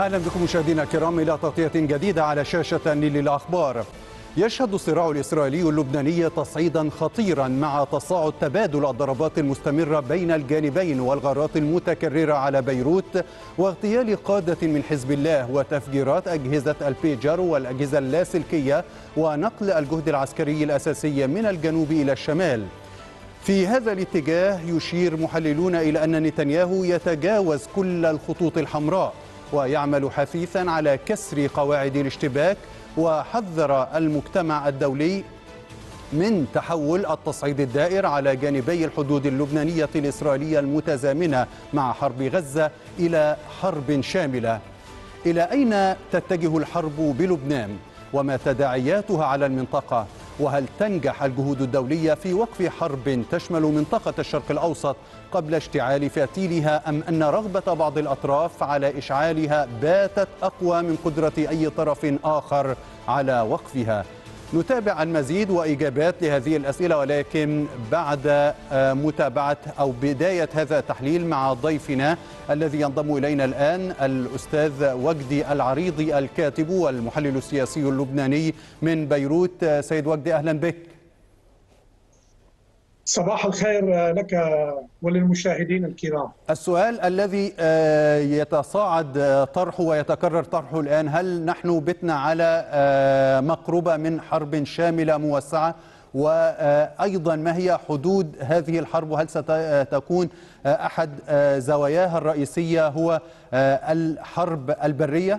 أهلا بكم مشاهدينا الكرام إلى تغطية جديدة على شاشة النيل للأخبار. يشهد الصراع الإسرائيلي اللبناني تصعيدا خطيرا مع تصاعد تبادل الضربات المستمرة بين الجانبين والغارات المتكررة على بيروت واغتيال قادة من حزب الله وتفجيرات أجهزة البيجر والأجهزة اللاسلكية ونقل الجهد العسكري الأساسي من الجنوب إلى الشمال. في هذا الاتجاه يشير محللون إلى أن نتنياهو يتجاوز كل الخطوط الحمراء ويعمل حثيثا على كسر قواعد الاشتباك، وحذر المجتمع الدولي من تحول التصعيد الدائر على جانبي الحدود اللبنانية الإسرائيلية المتزامنة مع حرب غزة إلى حرب شاملة. إلى أين تتجه الحرب بلبنان وما تداعياتها على المنطقة؟ وهل تنجح الجهود الدولية في وقف حرب تشمل منطقة الشرق الأوسط قبل اشتعال فتيلها، أم أن رغبة بعض الأطراف على إشعالها باتت أقوى من قدرة أي طرف آخر على وقفها؟ نتابع المزيد وإجابات لهذه الأسئلة، ولكن بعد متابعة أو بداية هذا التحليل مع ضيفنا الذي ينضم إلينا الآن الأستاذ وجدي العريضي الكاتب والمحلل السياسي اللبناني من بيروت. سيد وجدي أهلا بك. صباح الخير لك وللمشاهدين الكرام. السؤال الذي يتصاعد طرحه ويتكرر طرحه الآن، هل نحن بتنا على مقربة من حرب شاملة موسعة؟ وأيضا ما هي حدود هذه الحرب؟ وهل ستكون أحد زواياها الرئيسية هو الحرب البرية؟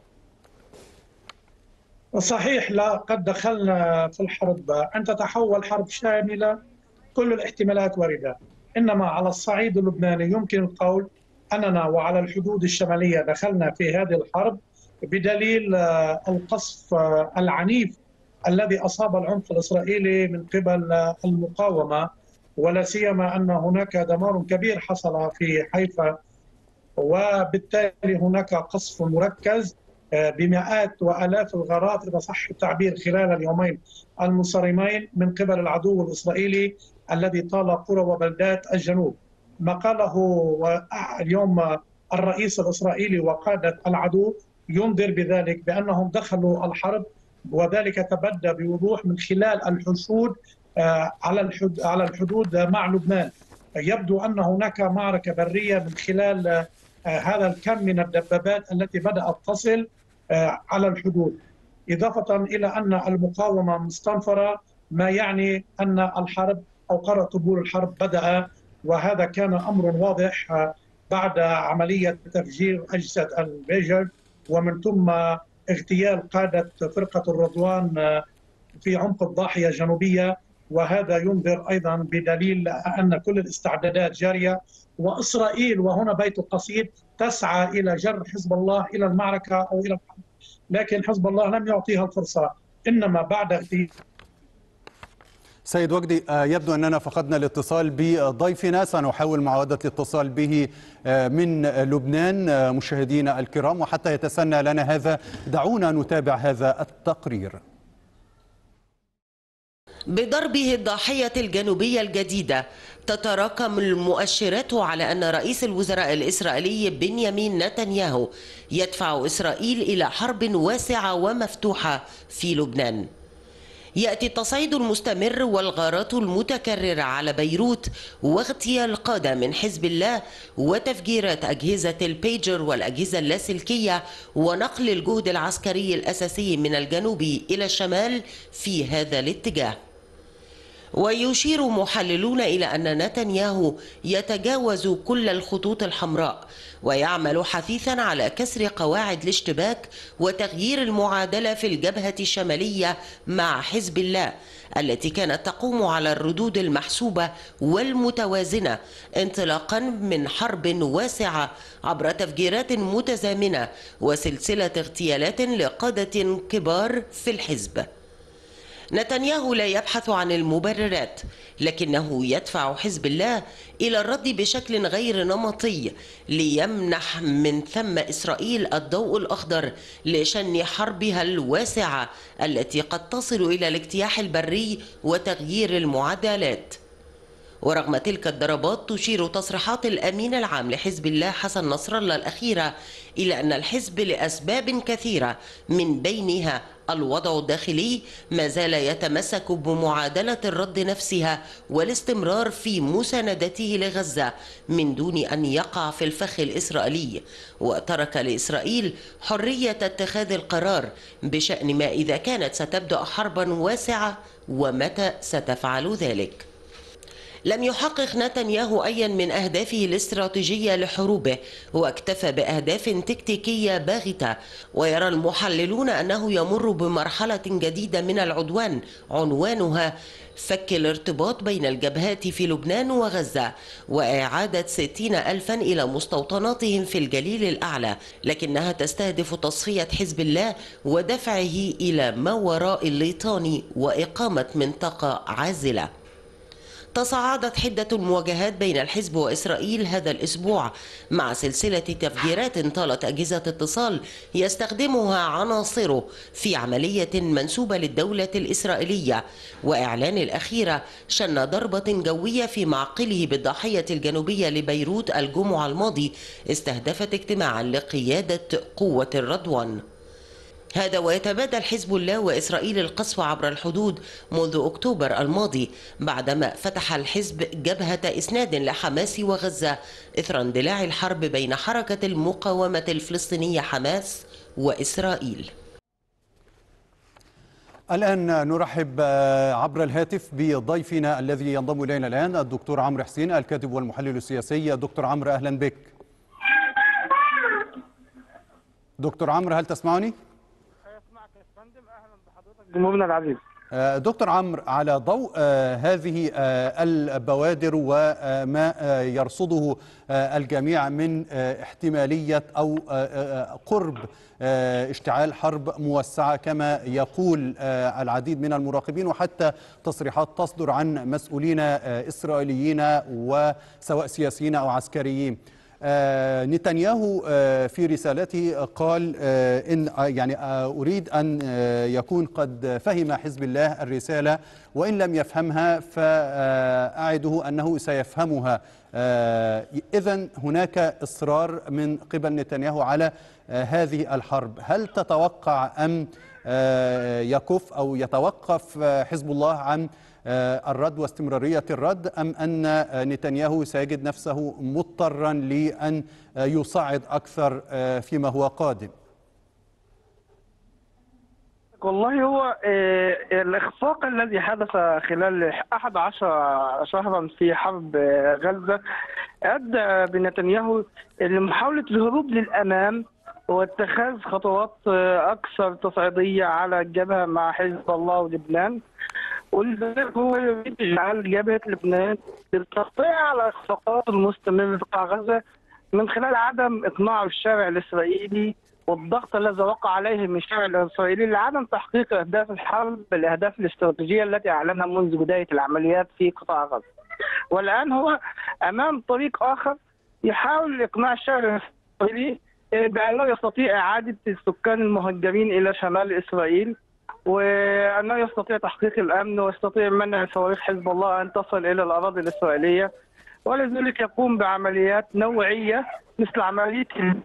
صحيح، لا قد دخلنا في الحرب أن تتحول حرب شاملة، كل الاحتمالات واردة. إنما على الصعيد اللبناني يمكن القول أننا وعلى الحدود الشمالية دخلنا في هذه الحرب بدليل القصف العنيف الذي أصاب العنف الإسرائيلي من قبل المقاومة، ولا سيما أن هناك دمار كبير حصل في حيفا، وبالتالي هناك قصف مركز بمئات وآلاف الغارات إذا صح التعبير خلال اليومين المنصرمين من قبل العدو الإسرائيلي الذي طال قرى وبلدات الجنوب. ما قاله اليوم الرئيس الإسرائيلي وقادة العدو ينذر بذلك، بأنهم دخلوا الحرب، وذلك تبدى بوضوح من خلال الحشود على الحدود مع لبنان. يبدو أن هناك معركة برية من خلال هذا الكم من الدبابات التي بدأت تصل على الحدود، إضافة إلى أن المقاومة مستنفرة، ما يعني أن الحرب أو قرار طبول الحرب بدأ، وهذا كان أمر واضح بعد عملية تفجير أجهزة البيجر ومن ثم اغتيال قادة فرقة الرضوان في عمق الضاحية الجنوبية. وهذا ينذر أيضا بدليل أن كل الاستعدادات جارية، وإسرائيل وهنا بيت القصيد تسعى إلى جر حزب الله إلى المعركة أو إلى الحرب، لكن حزب الله لم يعطيها الفرصة. إنما بعد سيد وجدي، يبدو أننا فقدنا الاتصال بضيفنا، سنحاول معاودة الاتصال به من لبنان مشاهدينا الكرام. وحتى يتسنى لنا هذا دعونا نتابع هذا التقرير. بضربه الضاحية الجنوبية الجديدة تتراكم المؤشرات على أن رئيس الوزراء الإسرائيلي بنيامين نتنياهو يدفع إسرائيل إلى حرب واسعة ومفتوحة في لبنان. يأتي التصعيد المستمر والغارات المتكررة على بيروت واغتيال قادة من حزب الله وتفجيرات أجهزة البيجر والأجهزة اللاسلكية ونقل الجهد العسكري الأساسي من الجنوب إلى الشمال في هذا الاتجاه. ويشير محللون إلى أن نتنياهو يتجاوز كل الخطوط الحمراء ويعمل حثيثا على كسر قواعد الاشتباك وتغيير المعادلة في الجبهة الشمالية مع حزب الله التي كانت تقوم على الردود المحسوبة والمتوازنة انطلاقا من حرب واسعة عبر تفجيرات متزامنة وسلسلة اغتيالات لقادة كبار في الحزب. نتنياهو لا يبحث عن المبررات، لكنه يدفع حزب الله إلى الرد بشكل غير نمطي ليمنح من ثم إسرائيل الضوء الأخضر لشن حربها الواسعة التي قد تصل إلى الاجتياح البري وتغيير المعادلات. ورغم تلك الضربات تشير تصريحات الأمين العام لحزب الله حسن نصر الله الأخيرة إلى أن الحزب لأسباب كثيرة من بينها الوضع الداخلي ما زال يتمسك بمعادلة الرد نفسها والاستمرار في مساندته لغزة من دون أن يقع في الفخ الإسرائيلي، وترك لإسرائيل حرية اتخاذ القرار بشأن ما إذا كانت ستبدأ حربا واسعة ومتى ستفعل ذلك. لم يحقق نتنياهو أيا من أهدافه الاستراتيجية لحروبه، واكتفى بأهداف تكتيكية باغتة، ويرى المحللون أنه يمر بمرحلة جديدة من العدوان عنوانها فك الارتباط بين الجبهات في لبنان وغزة وإعادة 60,000 إلى مستوطناتهم في الجليل الأعلى، لكنها تستهدف تصفية حزب الله ودفعه إلى ما وراء الليطان وإقامة منطقة عازلة. تصاعدت حدة المواجهات بين الحزب وإسرائيل هذا الأسبوع مع سلسلة تفجيرات طالت أجهزة اتصال يستخدمها عناصره في عملية منسوبة للدولة الإسرائيلية، وإعلان الأخيرة شن ضربة جوية في معقله بالضاحية الجنوبية لبيروت الجمعة الماضي استهدفت اجتماعا لقيادة قوة الرضوان. هذا ويتبادل حزب الله وإسرائيل القصف عبر الحدود منذ أكتوبر الماضي بعدما فتح الحزب جبهة إسناد لحماس وغزة إثر اندلاع الحرب بين حركة المقاومة الفلسطينية حماس وإسرائيل. الآن نرحب عبر الهاتف بضيفنا الذي ينضم إلينا الآن الدكتور عمرو حسين الكاتب والمحلل السياسي. دكتور عمرو أهلا بك. دكتور عمرو هل تسمعني؟ جمهورنا العزيز. دكتور عمرو، على ضوء هذه البوادر وما يرصده الجميع من احتمالية أو قرب اشتعال حرب موسعة كما يقول العديد من المراقبين، وحتى تصريحات تصدر عن مسؤولين إسرائيليين وسواء سياسيين أو عسكريين، نتنياهو في رسالته قال إن أريد أن يكون قد فهم حزب الله الرسالة، وإن لم يفهمها فأعده أنه سيفهمها. إذن هناك إصرار من قبل نتنياهو على هذه الحرب. هل تتوقع أن يكف أو يتوقف حزب الله عن الرد واستمرارية الرد، أم أن نتنياهو سيجد نفسه مضطرا لأن يصعد أكثر فيما هو قادم؟ والله هو الإخفاق الذي حدث خلال 11 شهرا في حرب غزة أدى بنتنياهو لمحاولة الهروب للأمام واتخاذ خطوات أكثر تصعيدية على الجبهة مع حزب الله ولبنان، ولذلك هو يريد إجعال جبهة لبنان للتغطية على الإخفاقات المستمرة في قطاع غزة من خلال عدم إقناع الشارع الإسرائيلي والضغط الذي وقع عليه من الشارع الإسرائيلي لعدم تحقيق أهداف الحرب بالأهداف الاستراتيجية التي أعلنها منذ بداية العمليات في قطاع غزة. والآن هو أمام طريق آخر يحاول إقناع الشارع الإسرائيلي بأنه يستطيع إعادة السكان المهجرين إلى شمال إسرائيل، وأنه يستطيع تحقيق الأمن ويستطيع منع صواريخ حزب الله أن تصل إلى الأراضي الإسرائيلية، ولذلك يقوم بعمليات نوعية مثل عملية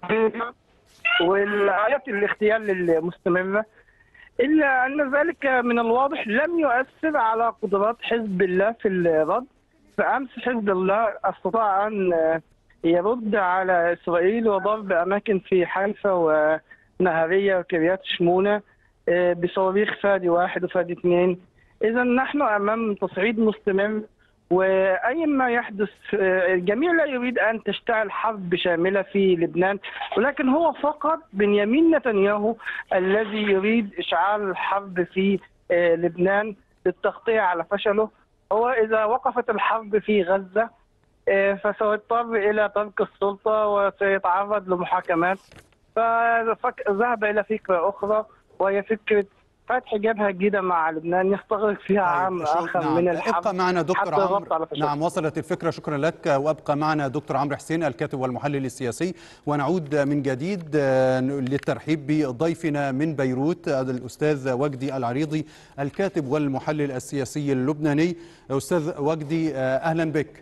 والآيات الاغتيال المستمرة، إلا أن ذلك من الواضح لم يؤثر على قدرات حزب الله في الرد. فأمس حزب الله استطاع أن يرد على إسرائيل وضرب أماكن في حيفا ونهارية وكريات شمونة بصواريخ فادي 1 وفادي 2. إذا نحن أمام تصعيد مستمر، وأي ما يحدث الجميع لا يريد أن تشتعل حرب شاملة في لبنان، ولكن هو فقط بنيامين نتنياهو الذي يريد إشعال الحرب في لبنان للتغطية على فشله. هو إذا وقفت الحرب في غزة فسيضطر إلى ترك السلطة وسيتعرض لمحاكمات، فذهب إلى فكرة أخرى وهي فكرة فتح جبهة جديدة مع لبنان يستغرق فيها عام آخر من الحرب. ابقى معنا دكتور عمرو. نعم، وصلت الفكرة، شكرا لك. وابقى معنا دكتور عمرو حسين الكاتب والمحلل السياسي، ونعود من جديد للترحيب بضيفنا من بيروت الأستاذ وجدي العريضي الكاتب والمحلل السياسي اللبناني. أستاذ وجدي أهلا بك.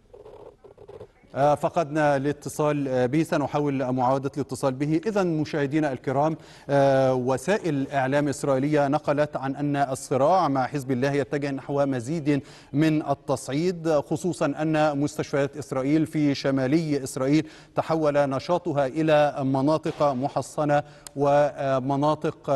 فقدنا الاتصال به، سنحاول معاودة الاتصال به. إذن مشاهدينا الكرام، وسائل إعلام إسرائيلية نقلت عن أن الصراع مع حزب الله يتجه نحو مزيد من التصعيد، خصوصا أن مستشفيات إسرائيل في شمالي إسرائيل تحول نشاطها إلى مناطق محصنة ومناطق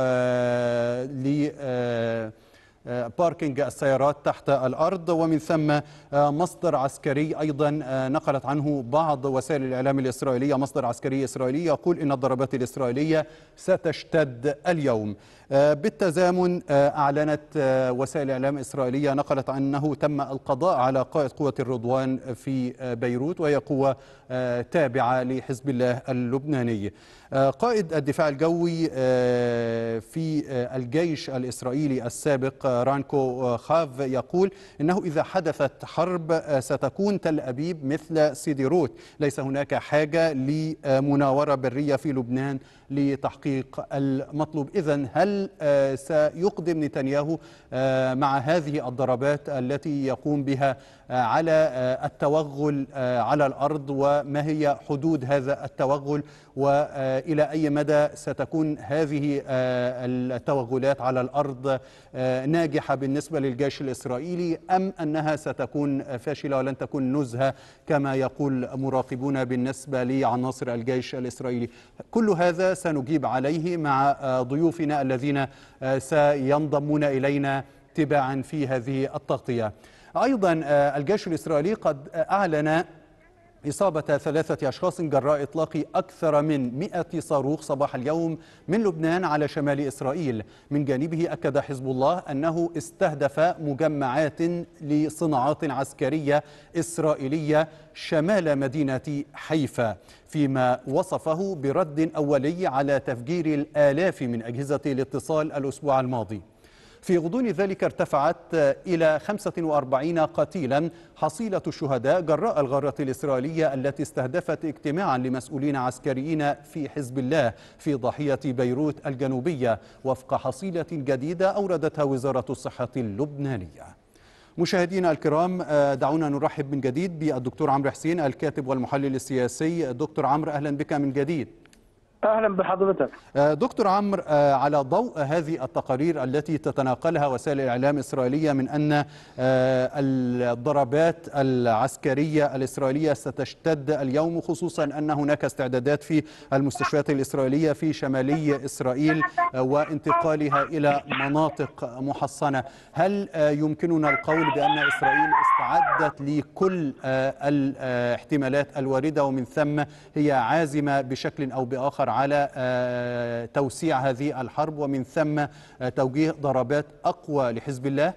باركينج السيارات تحت الأرض، ومن ثم مصدر عسكري أيضا نقلت عنه بعض وسائل الإعلام الإسرائيلية، مصدر عسكري إسرائيلي يقول إن الضربات الإسرائيلية ستشتد اليوم. بالتزامن أعلنت وسائل الإعلام الإسرائيلية نقلت عنه تم القضاء على قائد قوة الرضوان في بيروت، وهي قوة تابعة لحزب الله اللبناني. قائد الدفاع الجوي في الجيش الإسرائيلي السابق رانكو خاف يقول إنه إذا حدثت حرب ستكون تل أبيب مثل سيديروت، ليس هناك حاجة لمناورة برية في لبنان لتحقيق المطلوب. إذن هل سيقدم نتنياهو مع هذه الضربات التي يقوم بها على التوغل على الأرض، وما هي حدود هذا التوغل، وإلى أي مدى ستكون هذه التوغلات على الأرض ناجحة بالنسبة للجيش الإسرائيلي، أم أنها ستكون فاشلة ولن تكون نزهة كما يقول مراقبون بالنسبة لعناصر الجيش الإسرائيلي؟ كل هذا سنجيب عليه مع ضيوفنا الذين سينضمون إلينا تباعا في هذه التغطية. أيضا الجيش الإسرائيلي قد أعلن إصابة 3 أشخاص جراء إطلاق أكثر من 100 صاروخ صباح اليوم من لبنان على شمال إسرائيل. من جانبه أكد حزب الله أنه استهدف مجمعات لصناعات عسكرية إسرائيلية شمال مدينة حيفا، فيما وصفه برد أولي على تفجير الآلاف من أجهزة الاتصال الأسبوع الماضي. في غضون ذلك ارتفعت إلى 45 قتيلا حصيلة الشهداء جراء الغارات الإسرائيلية التي استهدفت اجتماعا لمسؤولين عسكريين في حزب الله في ضاحية بيروت الجنوبية، وفق حصيلة جديدة أوردتها وزارة الصحة اللبنانية. مشاهدينا الكرام، دعونا نرحب من جديد بالدكتور عمرو حسين الكاتب والمحلل السياسي. دكتور عمرو أهلا بك من جديد. أهلا بحضرتك. دكتور عمرو، على ضوء هذه التقارير التي تتناقلها وسائل الإعلام الإسرائيلية من أن الضربات العسكرية الإسرائيلية ستشتد اليوم، خصوصا أن هناك استعدادات في المستشفيات الإسرائيلية في شمالي إسرائيل وانتقالها إلى مناطق محصنة، هل يمكننا القول بأن إسرائيل استعدت لكل الاحتمالات الواردة، ومن ثم هي عازمة بشكل أو بآخر على توسيع هذه الحرب، ومن ثم توجيه ضربات أقوى لحزب الله؟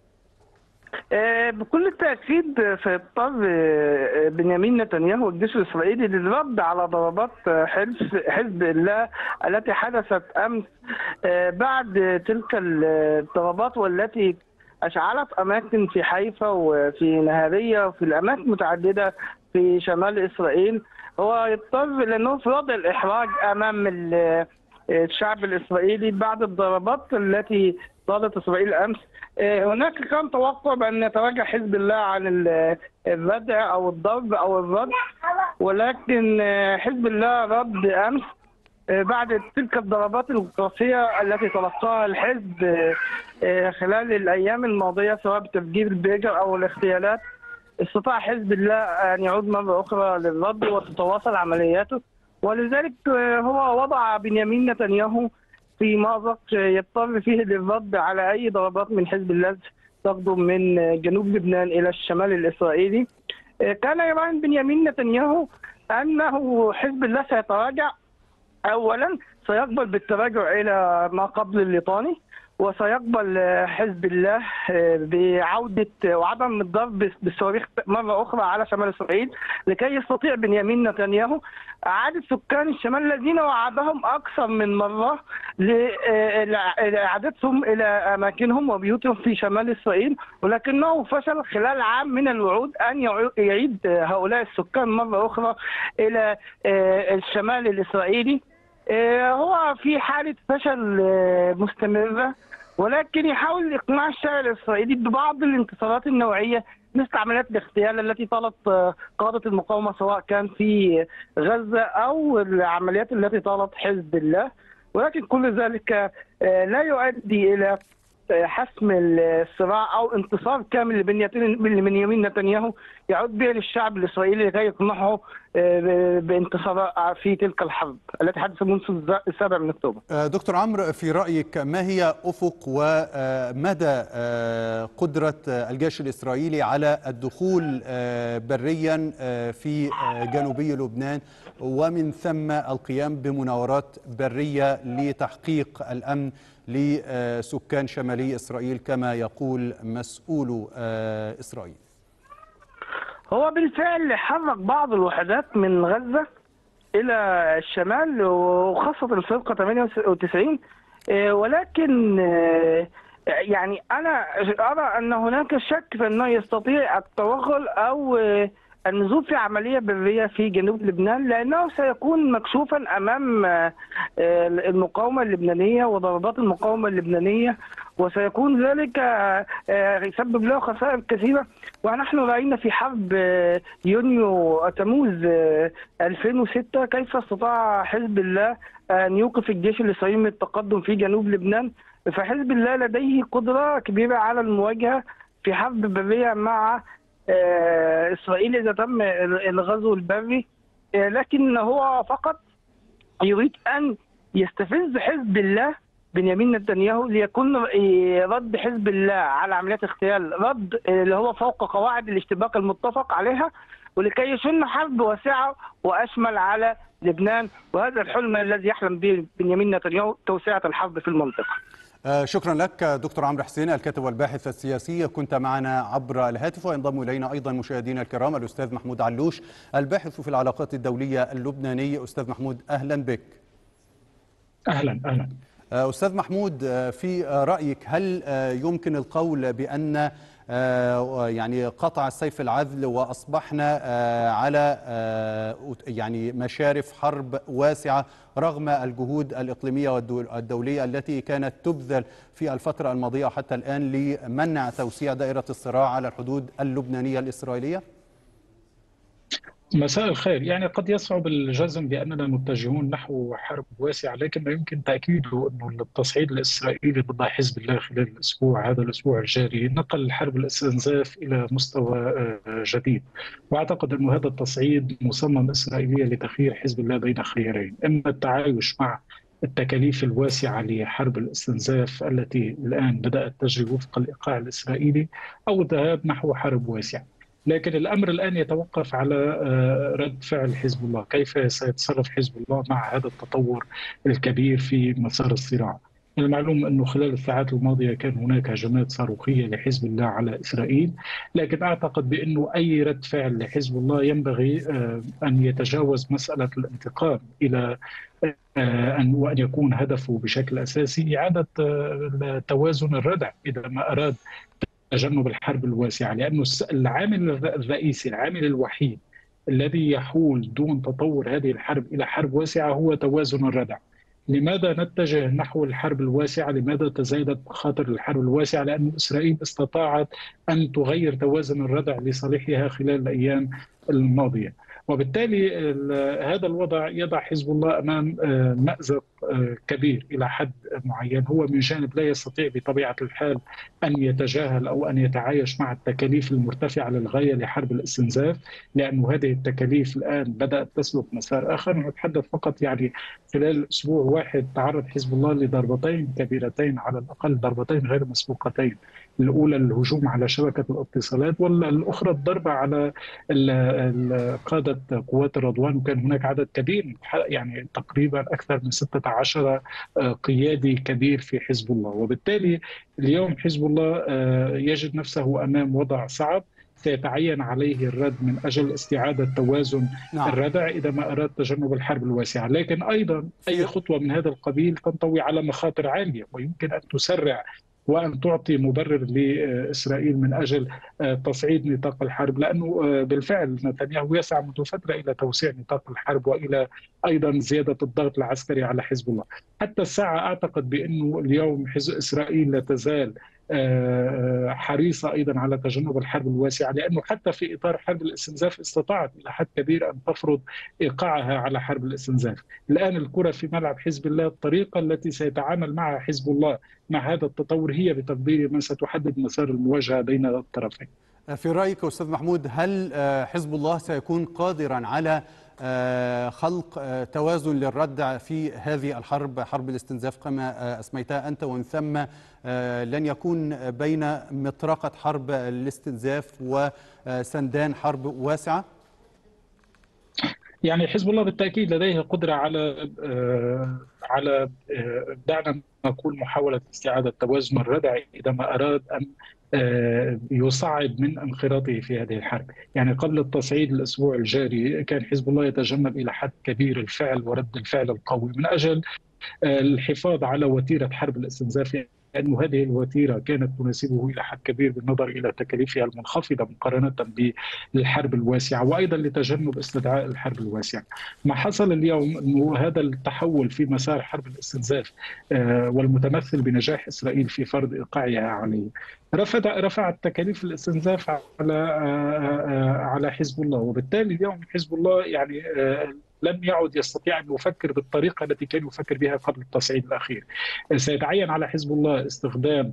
بكل التأكيد سيضطر بنيامين نتنياهو والجيش الإسرائيلي للرد على ضربات حزب الله التي حدثت أمس بعد تلك الضربات، والتي أشعلت أماكن في حيفا وفي نهارية وفي الأماكن متعددة في شمال إسرائيل. هو يضطر لأنه في وضع الإحراج أمام الشعب الإسرائيلي بعد الضربات التي ضربت إسرائيل أمس. هناك كان توقع بأن يتراجع حزب الله عن الردع أو الضرب أو الرد، ولكن حزب الله رد أمس بعد تلك الضربات القاسية التي تلقاها الحزب خلال الأيام الماضية، سواء بتفجير البيجر أو الاغتيالات. استطاع حزب الله أن يعود مرة أخرى للرد وتتواصل عملياته، ولذلك هو وضع بنيامين نتنياهو في مأزق يضطر فيه للرد على أي ضربات من حزب الله تقدم من جنوب لبنان إلى الشمال الإسرائيلي. كان يراهن بنيامين نتنياهو أنه حزب الله سيتراجع، أولا سيقبل بالتراجع إلى ما قبل الليطاني، وسيقبل حزب الله بعودة وعدم الضرب بالصواريخ مرة أخرى على شمال إسرائيل، لكي يستطيع بنيامين نتنياهو إعادة سكان الشمال الذين وعدهم أكثر من مرة لإعادتهم إلى أماكنهم وبيوتهم في شمال إسرائيل، ولكنه فشل خلال عام من الوعود أن يعيد هؤلاء السكان مرة أخرى إلى الشمال الإسرائيلي. هو في حالة فشل مستمرة، ولكن يحاول إقناع الشارع الإسرائيلي ببعض الانتصارات النوعية مثل عمليات الاغتيال التي طالت قادة المقاومة سواء كان في غزة أو العمليات التي طالت حزب الله، ولكن كل ذلك لا يؤدي إلى حسم الصراع أو انتصار كامل لبنيامين نتنياهو يعود به للشعب الإسرائيلي لكي يقنعه بانتصار في تلك الحرب التي حدثت منذ 7 من أكتوبر. دكتور عمرو، في رأيك ما هي أفق ومدى قدرة الجيش الإسرائيلي على الدخول بريا في جنوبي لبنان ومن ثم القيام بمناورات برية لتحقيق الأمن لسكان شمالي إسرائيل كما يقول مسؤول إسرائيل؟ هو بالفعل حرك بعض الوحدات من غزة إلى الشمال وخاصة الفرقة 98، ولكن يعني أنا أرى أن هناك شك في أنه يستطيع التوغل أو النزول في عملية برية في جنوب لبنان، لأنه سيكون مكشوفا أمام المقاومة اللبنانية وضربات المقاومة اللبنانية، وسيكون ذلك يسبب له خسائر كثيرة. ونحن رأينا في حرب يونيو تموز 2006 كيف استطاع حزب الله أن يوقف الجيش الإسرائيلي من التقدم في جنوب لبنان. فحزب الله لديه قدرة كبيرة على المواجهة في حرب برية مع إسرائيل إذا تم الغزو البري، لكن هو فقط يريد أن يستفز حزب الله بنيامين نتنياهو ليكون رد حزب الله على عمليات اغتيال رد اللي هو فوق قواعد الاشتباك المتفق عليها، ولكي يشن حرب واسعة وأشمل على لبنان، وهذا الحلم الذي يحلم به بنيامين نتنياهو، توسعة الحرب في المنطقة. شكرا لك دكتور عمرو حسين، الكاتب والباحث السياسي، كنت معنا عبر الهاتف. وينضم إلينا أيضا مشاهدينا الكرام الأستاذ محمود علوش، الباحث في العلاقات الدولية اللبناني. أستاذ محمود أهلا بك. أهلا أهلا. أستاذ محمود، في رأيك هل يمكن القول بأن يعني قطع السيف العذل وأصبحنا على يعني مشارف حرب واسعة رغم الجهود الإقليمية والدولية التي كانت تبذل في الفترة الماضية حتى الآن لمنع توسيع دائرة الصراع على الحدود اللبنانية الإسرائيلية؟ مساء الخير. يعني قد يصعب الجزم بأننا متجهون نحو حرب واسعة، لكن ما يمكن تأكيده أنه التصعيد الإسرائيلي ضد حزب الله خلال هذا الأسبوع الجاري نقل حرب الاستنزاف إلى مستوى جديد. وأعتقد أن هذا التصعيد مصمم إسرائيليا لتخيير حزب الله بين خيارين: إما التعايش مع التكاليف الواسعة لحرب الاستنزاف التي الآن بدأت تجري وفق الإيقاع الإسرائيلي، أو الذهاب نحو حرب واسعة. لكن الأمر الآن يتوقف على رد فعل حزب الله، كيف سيتصرف حزب الله مع هذا التطور الكبير في مسار الصراع. المعلوم أنه خلال الساعات الماضية كان هناك هجمات صاروخية لحزب الله على إسرائيل، لكن أعتقد بأنه أي رد فعل لحزب الله ينبغي أن يتجاوز مسألة الانتقام إلى وأن يكون هدفه بشكل أساسي إعادة توازن الردع إذا ما أراد تجنب الحرب الواسعة، لأنه العامل الرئيسي، العامل الوحيد الذي يحول دون تطور هذه الحرب إلى حرب واسعة هو توازن الردع. لماذا نتجه نحو الحرب الواسعة؟ لماذا تزايدت مخاطر الحرب الواسعة؟ لأن إسرائيل استطاعت أن تغير توازن الردع لصالحها خلال الأيام الماضية، وبالتالي هذا الوضع يضع حزب الله أمام مأزق كبير إلى حد معين. هو من جانب لا يستطيع بطبيعة الحال أن يتجاهل أو أن يتعايش مع التكاليف المرتفعة للغاية لحرب الاستنزاف، لأن هذه التكاليف الآن بدأت تسلك مسار آخر. نتحدث فقط يعني خلال أسبوع واحد تعرض حزب الله لضربتين كبيرتين، على الأقل ضربتين غير مسبوقتين. الأولى الهجوم على شبكة الاتصالات، والأخرى الضربة على قادة قوات الرضوان، وكان هناك عدد كبير يعني تقريبا أكثر من 16 10 قيادي كبير في حزب الله. وبالتالي اليوم حزب الله يجد نفسه أمام وضع صعب سيتعين عليه الرد من أجل استعادة توازن نعم. الردع إذا ما أراد تجنب الحرب الواسعة. لكن أيضا أي خطوة من هذا القبيل تنطوي على مخاطر عالية، ويمكن أن تسرع وأن تعطي مبرر لإسرائيل من أجل تصعيد نطاق الحرب، لأنه بالفعل نتنياهو يسعى منذ فترة إلى توسيع نطاق الحرب وإلى أيضا زيادة الضغط العسكري على حزب الله. حتى الساعة أعتقد بأنه اليوم إسرائيل لا تزال حريصة أيضا على تجنب الحرب الواسعة، لأنه حتى في إطار حرب الاستنزاف استطاعت إلى حد كبير أن تفرض إيقاعها على حرب الاستنزاف. الآن الكرة في ملعب حزب الله، الطريقة التي سيتعامل معها حزب الله مع هذا التطور هي بتقديري من ستحدد مسار المواجهة بين الطرفين. في رأيك أستاذ محمود، هل حزب الله سيكون قادرا على خلق توازن للردع في هذه الحرب، حرب الاستنزاف كما أسميتها أنت، ومن ثم لن يكون بين مطرقة حرب الاستنزاف وسندان حرب واسعة؟ يعني حزب الله بالتأكيد لديه قدرة على دعنا نقول محاولة استعادة توازن الردع إذا ما أراد أن يصعد من انخراطه في هذه الحرب. يعني قبل التصعيد الأسبوع الجاري كان حزب الله يتجنب إلى حد كبير الفعل ورد الفعل القوي من أجل الحفاظ على وتيرة حرب الاستنزاف، لأن هذه الوتيرة كانت تناسبه إلى حد كبير بالنظر إلى تكاليفها المنخفضة مقارنة بالحرب الواسعة، وأيضا لتجنب استدعاء الحرب الواسعة. ما حصل اليوم أنه هذا التحول في مسار حرب الاستنزاف والمتمثل بنجاح إسرائيل في فرض إيقاعها عليه رفعت تكاليف الاستنزاف على حزب الله. وبالتالي اليوم حزب الله يعني لم يعد يستطيع أن يفكر بالطريقة التي كان يفكر بها قبل التصعيد الأخير. سيتعين على حزب الله استخدام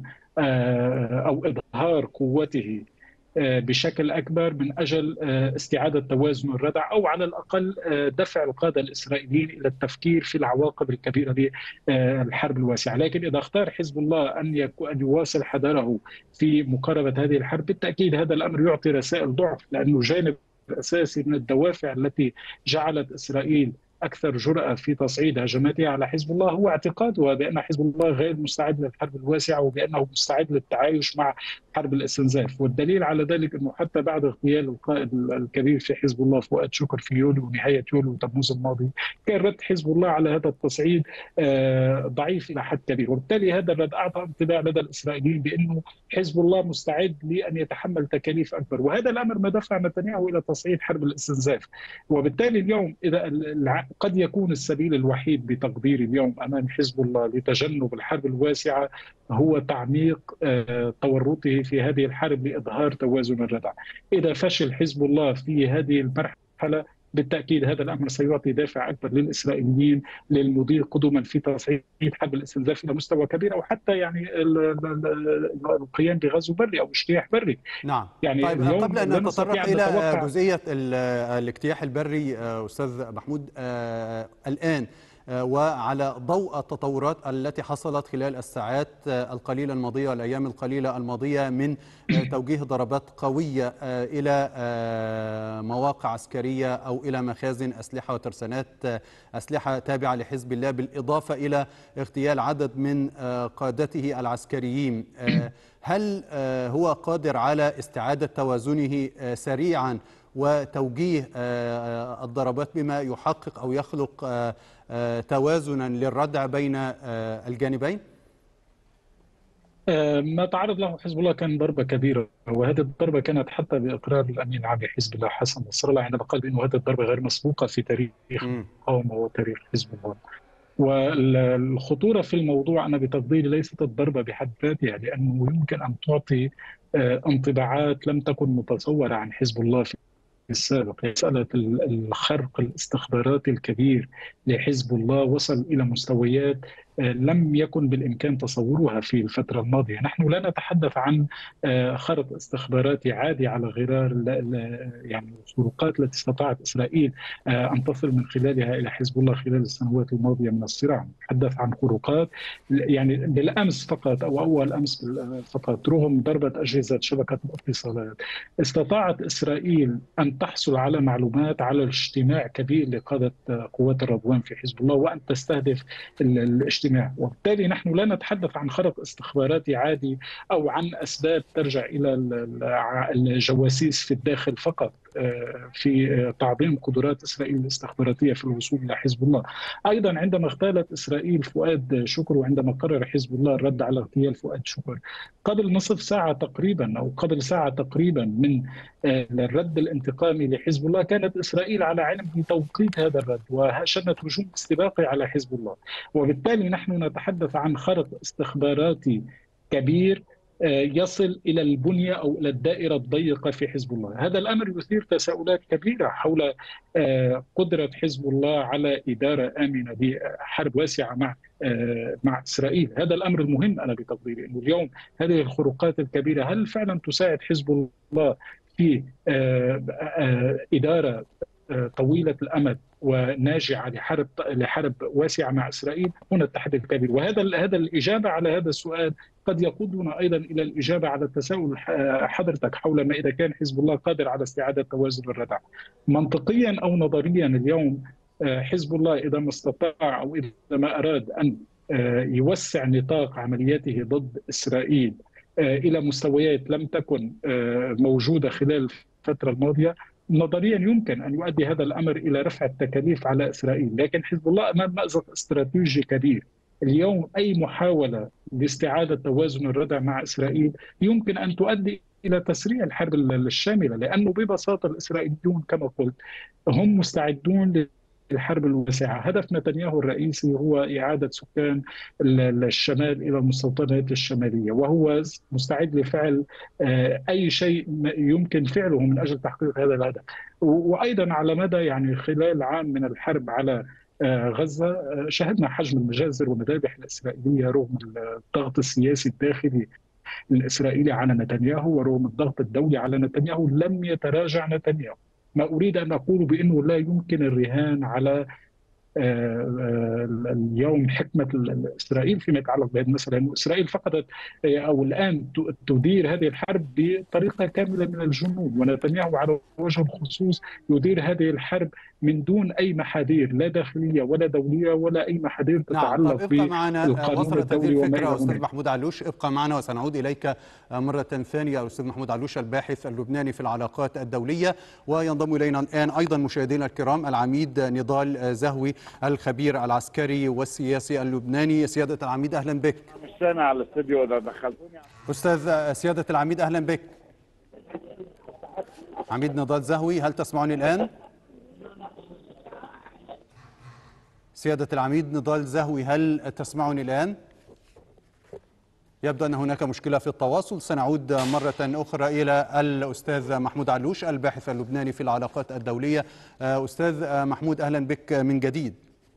أو إظهار قوته بشكل أكبر من أجل استعادة توازن الردع، أو على الأقل دفع القادة الإسرائيليين إلى التفكير في العواقب الكبيرة للحرب الواسعة. لكن إذا اختار حزب الله أن يواصل حذره في مقاربة هذه الحرب، بالتأكيد هذا الأمر يعطي رسائل ضعف، لأنه جانب أساسي من الدوافع التي جعلت إسرائيل أكثر جرأة في تصعيد هجماتها على حزب الله هو اعتقادها بأن حزب الله غير مستعد للحرب الواسعة وبأنه مستعد للتعايش مع حرب الاستنزاف. والدليل على ذلك أنه حتى بعد اغتيال القائد الكبير في حزب الله فؤاد شكر في يوليو ونهاية يوليو تموز الماضي، كان رد حزب الله على هذا التصعيد ضعيف إلى حد كبير. وبالتالي هذا الرد أعطى انطباع لدى الإسرائيليين بأنه حزب الله مستعد لأن يتحمل تكاليف أكبر، وهذا الأمر ما دفع نتنياهو إلى تصعيد حرب الاستنزاف. وبالتالي اليوم إذا قد يكون السبيل الوحيد بتقديري اليوم أمام حزب الله لتجنب الحرب الواسعة هو تعميق تورطه في هذه الحرب لإظهار توازن الردع. إذا فشل حزب الله في هذه المرحلة بالتأكيد هذا الأمر سيعطي دافع أكبر للإسرائيليين للمضي قدما في تصعيد حرب الاستنزاف إلى مستوى كبير، أو حتى يعني القيام بغزو بري أو اجتياح بري. نعم. يعني طيب قبل أن نتطرق إلى جزئية الاجتياح البري أستاذ محمود الآن، وعلى ضوء التطورات التي حصلت خلال الساعات القليلة الماضية والأيام القليلة الماضية من توجيه ضربات قوية إلى مواقع عسكرية أو إلى مخازن أسلحة وترسانات أسلحة تابعة لحزب الله، بالإضافة إلى اغتيال عدد من قادته العسكريين، هل هو قادر على استعادة توازنه سريعا وتوجيه الضربات بما يحقق أو يخلق توازنا للردع بين الجانبين؟ ما تعرض له حزب الله كان ضربة كبيرة، وهذه الضربة كانت حتى بإقرار الأمين العام لحزب الله حسن نصر الله عندما قال بأنه هذه الضربة غير مسبوقة في تاريخ المقاومة وتاريخ حزب الله. والخطورة في الموضوع أنا بتفضيلي ليست الضربة بحد ذاتها، لأنه يمكن أن تعطي انطباعات لم تكن متصورة عن حزب الله في السابق. مسألة الخرق الاستخباراتي الكبير لحزب الله وصل إلى مستويات لم يكن بالإمكان تصورها في الفترة الماضية. نحن لا نتحدث عن خرط استخباراتي عادي على غرار يعني الخروقات التي استطاعت إسرائيل أن تصل من خلالها إلى حزب الله خلال السنوات الماضية من الصراع. نتحدث عن خروقات يعني بالأمس فقط أو أول أمس فقط رغم ضربة أجهزة شبكة الاتصالات استطاعت إسرائيل أن تحصل على معلومات على اجتماع كبير لقادة قوات الرضوان في حزب الله وأن تستهدف الاجتماع. وبالتالي نحن لا نتحدث عن خرق استخباراتي عادي أو عن أسباب ترجع إلى الجواسيس في الداخل فقط في تعظيم قدرات إسرائيل الاستخباراتية في الوصول إلى حزب الله. أيضا عندما اغتالت إسرائيل فؤاد شكر وعندما قرر حزب الله الرد على اغتيال فؤاد شكر قبل نصف ساعة تقريبا أو قبل ساعة تقريبا من الرد الانتقامي لحزب الله كانت إسرائيل على علم بتوقيت هذا الرد وشنت هجوم استباقي على حزب الله. وبالتالي نحن نتحدث عن خرق استخباراتي كبير يصل إلى البنية أو إلى الدائرة الضيقة في حزب الله. هذا الأمر يثير تساؤلات كبيرة حول قدرة حزب الله على إدارة آمنة بحرب واسعة مع إسرائيل. هذا الأمر المهم أنا بتقديري، أنه اليوم هذه الخروقات الكبيرة هل فعلا تساعد حزب الله في إدارة طويلة الأمد وناجعة لحرب واسعة مع إسرائيل؟ هنا التحدي الكبير. وهذا الإجابة على هذا السؤال قد يقودنا أيضا إلى الإجابة على التساؤل حضرتك حول ما إذا كان حزب الله قادر على استعادة توازن الردع. منطقيا أو نظريا اليوم حزب الله إذا ما استطاع أو إذا ما أراد أن يوسع نطاق عملياته ضد إسرائيل إلى مستويات لم تكن موجودة خلال الفترة الماضية، نظريا يمكن أن يؤدي هذا الأمر إلى رفع التكاليف على إسرائيل. لكن حزب الله أمام مأزق استراتيجي كبير. اليوم أي محاولة لاستعادة توازن الردع مع إسرائيل يمكن أن تؤدي إلى تسريع الحرب الشاملة، لأنه ببساطة الإسرائيليون كما قلت هم مستعدون الحرب الواسعة. هدف نتنياهو الرئيسي هو إعادة سكان الشمال إلى المستوطنات الشمالية، وهو مستعد لفعل أي شيء يمكن فعله من أجل تحقيق هذا الهدف. وأيضا على مدى يعني خلال عام من الحرب على غزة شهدنا حجم المجازر والمذابح الإسرائيلية رغم الضغط السياسي الداخلي الإسرائيلي على نتنياهو ورغم الضغط الدولي على نتنياهو. لم يتراجع نتنياهو. ما أريد أن أقول بأنه لا يمكن الرهان على اليوم حكمة إسرائيل فيما يتعلق بهذه المسألة، لأن إسرائيل فقدت أو الآن تدير هذه الحرب بطريقة كاملة من الجنون، ونتنياهو على وجه الخصوص يدير هذه الحرب من دون أي محاذير لا داخلية ولا دولية ولا أي محاذير تتعلق بالقانون الدولي وما إلى ذلك. أستاذ محمود علوش ابقى معنا وسنعود إليك مرة ثانية. أستاذ محمود علوش الباحث اللبناني في العلاقات الدولية، وينضم إلينا الآن أيضا مشاهدينا الكرام العميد نضال زهوي الخبير العسكري والسياسي اللبناني. سيادة العميد أهلا بك. مش سامع على الاستوديو إذا دخلتوني. أستاذ سيادة العميد أهلا بك. عميد نضال زهوي هل تسمعني الآن؟ سيادة العميد نضال زهوي هل تسمعني الآن؟ يبدو أن هناك مشكلة في التواصل. سنعود مرة أخرى إلى الأستاذ محمود علوش الباحث اللبناني في العلاقات الدولية. أستاذ محمود أهلا بك من جديد.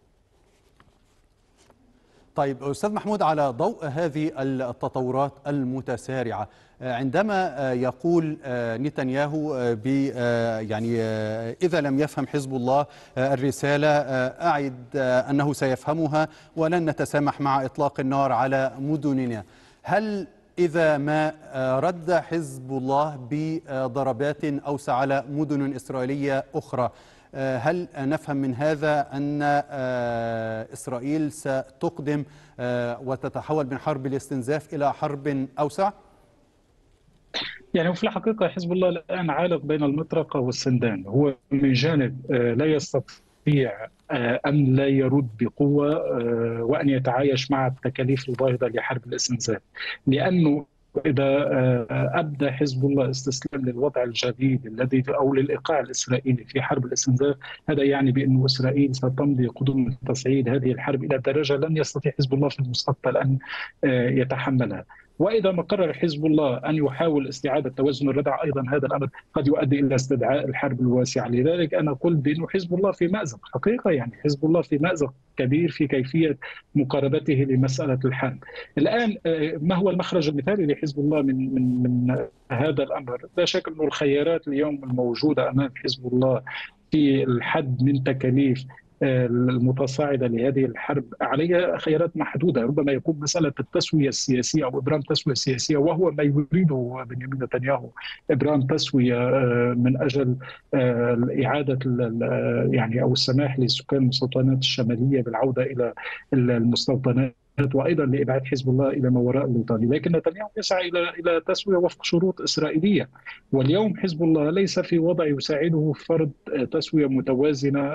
طيب أستاذ محمود، على ضوء هذه التطورات المتسارعة، عندما يقول نتنياهو يعني إذا لم يفهم حزب الله الرسالة أعد أنه سيفهمها ولن نتسامح مع إطلاق النار على مدننا، هل إذا ما رد حزب الله بضربات أوسع على مدن إسرائيلية أخرى، هل نفهم من هذا أن إسرائيل ستقدم وتتحول من حرب الاستنزاف إلى حرب أوسع؟ يعني في الحقيقة حزب الله الآن عالق بين المطرقة والسندان. هو من جانب لا يستطيع أن لا يرد بقوة وأن يتعايش مع التكاليف الباهظة لحرب الاستنزاف، لأنه إذا أبدى حزب الله استسلام للوضع الجديد الذي أو للإيقاع الإسرائيلي في حرب الاستنزاف، هذا يعني بأن إسرائيل ستمضي قدم تصعيد هذه الحرب إلى درجة لن يستطيع حزب الله في المستقبل أن يتحملها. وإذا ما قرر حزب الله أن يحاول استعادة توازن الردع أيضا هذا الأمر قد يؤدي إلى استدعاء الحرب الواسعة. لذلك أنا قلت بأن حزب الله في مأزق حقيقة، يعني حزب الله في مأزق كبير في كيفية مقاربته لمسألة الحرب. الآن ما هو المخرج المثالي لحزب الله من هذا الأمر؟ لا شك أن الخيارات اليوم الموجودة أمام حزب الله في الحد من تكاليف المتصاعدة لهذه الحرب عليها خيارات محدودة. ربما يكون مسألة التسوية السياسية أو إبرام تسوية سياسية، وهو ما يريده بنيامين نتنياهو، إبرام تسوية من أجل إعادة يعني أو السماح لسكان المستوطنات الشمالية بالعودة إلى المستوطنات، وايضا لابعاد حزب الله الى ما وراء الليطاني. لكن نتنياهو يسعى الى تسويه وفق شروط اسرائيليه، واليوم حزب الله ليس في وضع يساعده فرض تسويه متوازنه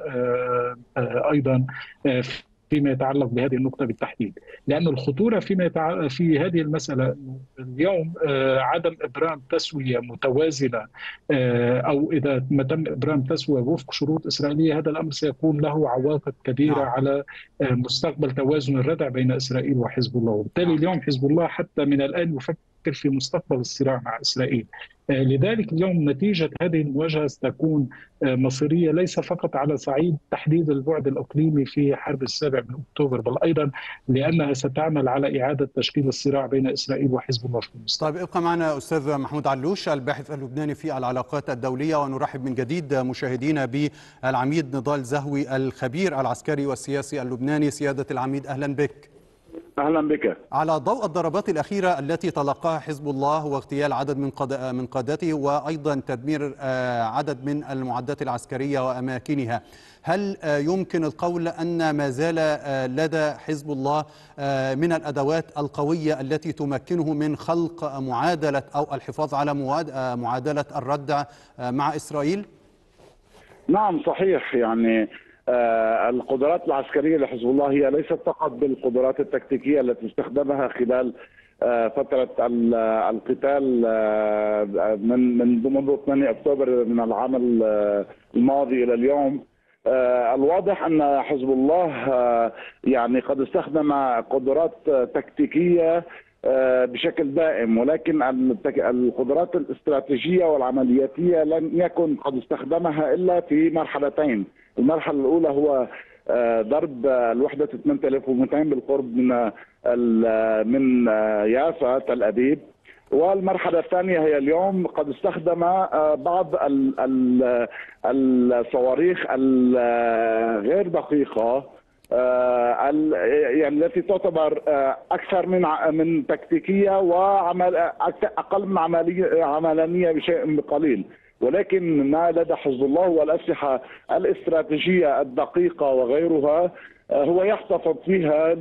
ايضا فيما يتعلق بهذه النقطة بالتحديد. لأن الخطورة في هذه المسألة اليوم عدم إبرام تسوية متوازنة، أو إذا ما تم إبرام تسوية وفق شروط إسرائيلية، هذا الأمر سيكون له عواقب كبيرة على مستقبل توازن الردع بين إسرائيل وحزب الله. وبالتالي اليوم حزب الله حتى من الآن يفكر في مستقبل الصراع مع إسرائيل. لذلك اليوم نتيجة هذه المواجهة ستكون مصيرية، ليس فقط على صعيد تحديد البعد الإقليمي في حرب 7 أكتوبر، بل أيضا لأنها ستعمل على إعادة تشكيل الصراع بين إسرائيل وحزب الله في المستقبل. طيب، ابقى معنا أستاذ محمود علوش الباحث اللبناني في العلاقات الدولية، ونرحب من جديد مشاهدينا بالعميد نضال زهوي الخبير العسكري والسياسي اللبناني. سيادة العميد أهلا بك. أهلا بك. على ضوء الضربات الأخيرة التي تلقاها حزب الله واغتيال عدد من قادته وأيضا تدمير عدد من المعدات العسكرية وأماكنها، هل يمكن القول أن ما زال لدى حزب الله من الأدوات القوية التي تمكنه من خلق معادلة أو الحفاظ على معادلة الردع مع إسرائيل؟ نعم صحيح، يعني القدرات العسكرية لحزب الله هي ليست فقط بالقدرات التكتيكية التي استخدمها خلال فترة القتال منذ 8 أكتوبر من العام الماضي إلى اليوم. الواضح أن حزب الله يعني قد استخدم قدرات تكتيكية بشكل دائم، ولكن القدرات الاستراتيجية والعملياتية لم يكن قد استخدمها إلا في مرحلتين. المرحلة الأولى هو ضرب الوحدة 8200 بالقرب من يافا تل أبيب، والمرحلة الثانية هي اليوم قد استخدم بعض الصواريخ الغير دقيقة يعني التي تعتبر أكثر من تكتيكية وأقل من عملانية بشيء قليل. ولكن ما لدى حزب الله والأسلحة الاستراتيجية الدقيقة وغيرها هو يحتفظ فيها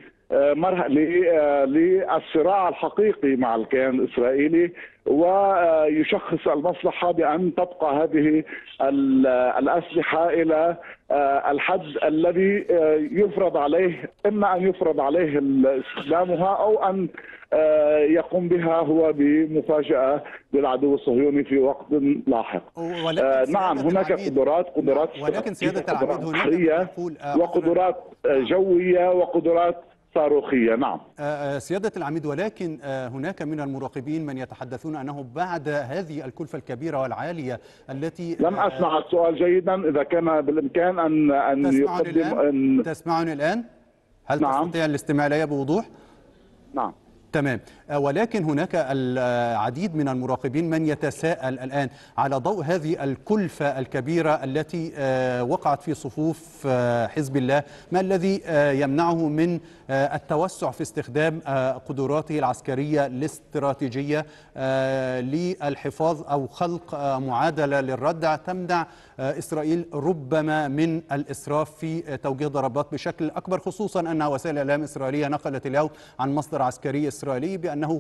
للصراع الحقيقي مع الكيان الإسرائيلي، ويشخص المصلحة بأن تبقى هذه الأسلحة إلى الحد الذي يفرض عليه، إما أن يفرض عليه استخدامها أو أن يقوم بها هو بمفاجأة للعدو الصهيوني في وقت لاحق. نعم هناك قدرات ولكن سيادة العميد بحرية وقدرات جوية وقدرات صاروخية. نعم سيادة العميد، ولكن هناك من المراقبين من يتحدثون أنه بعد هذه الكلفة الكبيرة والعالية التي لم أسمع السؤال جيدا، إذا كان بالإمكان أن يقدم. تسمعني الآن؟ هل نعم. تستطيع الاستماع إلي بوضوح؟ نعم تمام. ولكن هناك العديد من المراقبين من يتساءل الآن على ضوء هذه الكلفة الكبيرة التي وقعت في صفوف حزب الله، ما الذي يمنعه من التوسع في استخدام قدراته العسكرية الاستراتيجية للحفاظ أو خلق معادلة للردع تمنع إسرائيل ربما من الإسراف في توجيه ضربات بشكل أكبر، خصوصا أن وسائل الإعلام الإسرائيلية نقلت اليوم عن مصدر عسكري إسرائيلي بأنه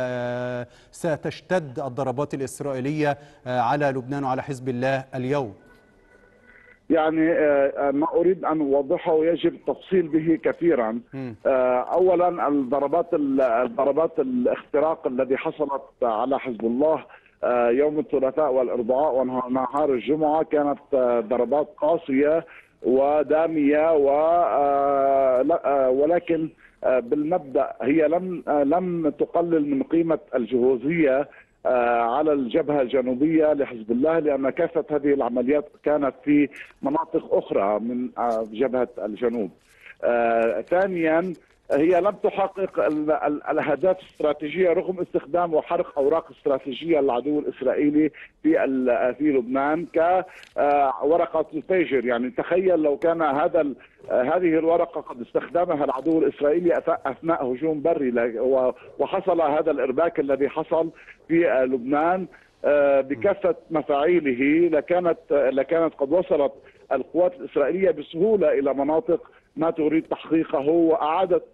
ستشتد الضربات الإسرائيلية على لبنان وعلى حزب الله اليوم. يعني ما أريد أن أوضحه يجب التفصيل به كثيرا. أولا الضربات الاختراق الذي حصلت على حزب الله يوم الثلاثاء والأربعاء ونهار الجمعة كانت ضربات قاسية ودامية، ولكن بالمبدأ هي لم تقلل من قيمة الجهوزية على الجبهة الجنوبية لحزب الله، لأن كافة هذه العمليات كانت في مناطق أخرى من جبهة الجنوب. ثانيا، هي لم تحقق الاهداف الاستراتيجيه رغم استخدام وحرق اوراق استراتيجيه للعدو الاسرائيلي في لبنان كورقه البيجر. يعني تخيل لو كان هذه الورقه قد استخدمها العدو الاسرائيلي اثناء هجوم بري، وحصل هذا الارباك الذي حصل في لبنان بكافه مفاعيله، لكانت قد وصلت القوات الاسرائيليه بسهوله الى مناطق ما تريد تحقيقه، وأعادت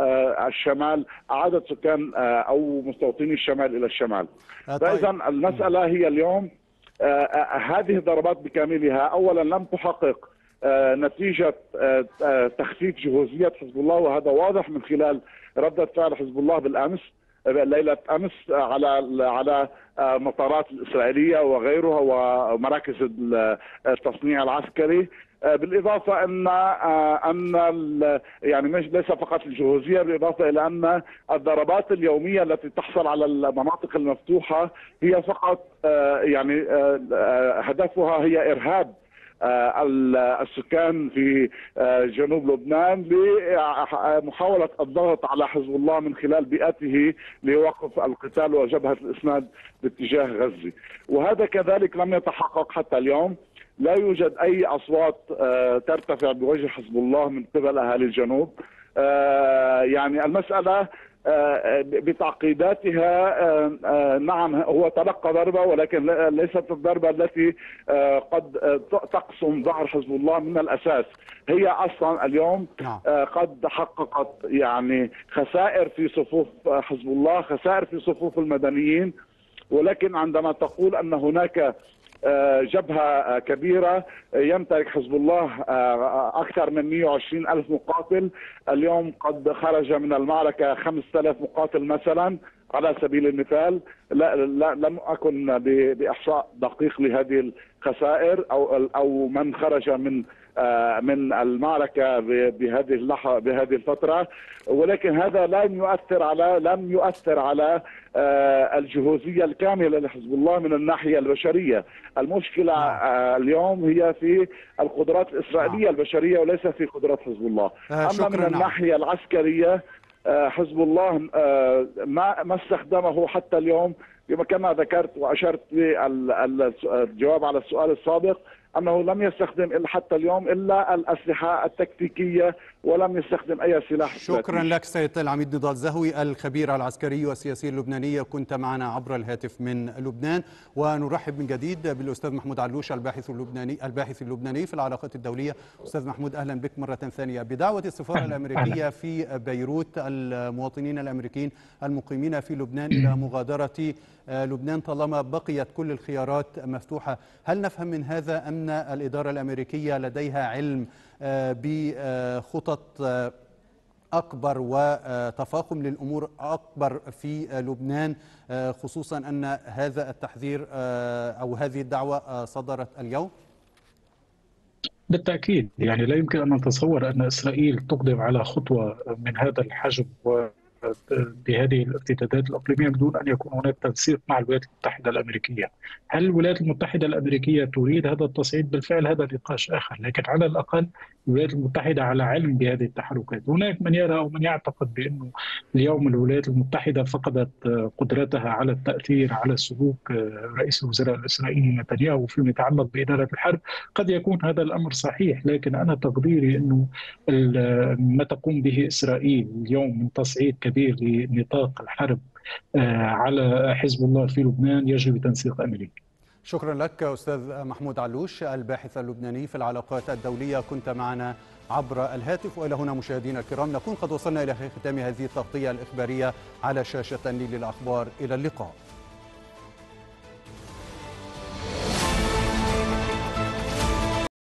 أعادت سكان أو مستوطني الشمال إلى الشمال. فإذا المسألة هي اليوم هذه الضربات بكاملها أولا لم تحقق نتيجة تخفيف جهوزية حزب الله، وهذا واضح من خلال ردة فعل حزب الله بالأمس ليلة أمس على مطارات الإسرائيلية وغيرها ومراكز التصنيع العسكري. بالإضافة أن يعني ليس فقط الجهوزية، بالإضافة إلى أن الضربات اليومية التي تحصل على المناطق المفتوحة هي فقط يعني هدفها هي إرهاب السكان في جنوب لبنان لمحاولة الضغط على حزب الله من خلال بيئته لوقف القتال وجبهة الإسناد باتجاه غزة. وهذا كذلك لم يتحقق حتى اليوم. لا يوجد أي أصوات ترتفع بوجه حزب الله من قبل أهالي الجنوب. يعني المسألة بتعقيداتها نعم هو تلقى ضربة، ولكن ليست الضربة التي قد تقسم ظهر حزب الله من الأساس. هي أصلا اليوم قد حققت يعني خسائر في صفوف حزب الله، خسائر في صفوف المدنيين. ولكن عندما تقول أن هناك جبهة كبيرة يمتلك حزب الله أكثر من 120 ألف مقاتل، اليوم قد خرج من المعركة 5000 مقاتل مثلا على سبيل المثال. لم أكن بإحصاء دقيق لهذه الخسائر أو من خرج من المعركة بهذه الفترة، ولكن هذا لم يؤثر على الجهوزية الكاملة لحزب الله من الناحية البشرية. المشكلة اليوم هي في القدرات الإسرائيلية البشرية وليس في قدرات حزب الله. أما من الناحية العسكرية حزب الله ما استخدمه حتى اليوم، كما ذكرت وأشرت في الجواب على السؤال السابق، أنه لم يستخدم حتى اليوم إلا الأسلحة التكتيكية ولم يستخدم أي سلاح. شكرا لك سيد العميد نضال زهوي الخبير العسكري والسياسي اللبناني، كنت معنا عبر الهاتف من لبنان. ونرحب من جديد بالأستاذ محمود علوش الباحث اللبناني في العلاقات الدولية. أستاذ محمود أهلا بك مرة ثانية. بدعوة السفارة الأمريكية في بيروت المواطنين الأمريكيين المقيمين في لبنان إلى مغادرة لبنان طالما بقيت كل الخيارات مفتوحة، هل نفهم من هذا أن الإدارة الأمريكية لديها علم بخطط أكبر وتفاقم للأمور أكبر في لبنان، خصوصا أن هذا التحذير أو هذه الدعوة صدرت اليوم؟ بالتأكيد، يعني لا يمكن أن نتصور أن إسرائيل تقدم على خطوة من هذا الحجم بهذه الارتدادات الإقليمية بدون أن يكون هناك تنسيق مع الولايات المتحدة الأمريكية. هل الولايات المتحدة الأمريكية تريد هذا التصعيد؟ بالفعل هذا نقاش آخر، لكن على الأقل الولايات المتحدة على علم بهذه التحركات. هناك من يرى أو من يعتقد بأنه اليوم الولايات المتحدة فقدت قدرتها على التأثير على سلوك رئيس الوزراء الإسرائيلي نتنياهو فيما يتعلق بإدارة الحرب. قد يكون هذا الأمر صحيح، لكن أنا تقديري أنه ما تقوم به إسرائيل اليوم من تصعيد كبير لنطاق الحرب على حزب الله في لبنان يجري بتنسيق أمريكي. شكرا لك أستاذ محمود علوش الباحث اللبناني في العلاقات الدولية، كنت معنا عبر الهاتف. وإلى هنا مشاهدينا الكرام نكون قد وصلنا إلى ختام هذه التغطية الإخبارية على شاشة النيل للأخبار. إلى اللقاء.